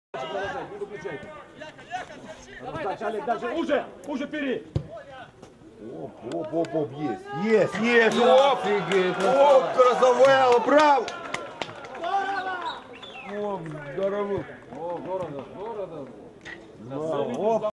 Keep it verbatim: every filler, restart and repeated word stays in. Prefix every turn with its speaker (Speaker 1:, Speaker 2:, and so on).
Speaker 1: Не выключайте. Так, Олег, даже уже, уже вперед.
Speaker 2: Оп, оп, оп, оп, есть. Есть, есть, оп. Оп, красавело, браво. Оп, здорово.
Speaker 1: О, здорово, здорово.
Speaker 2: Оп.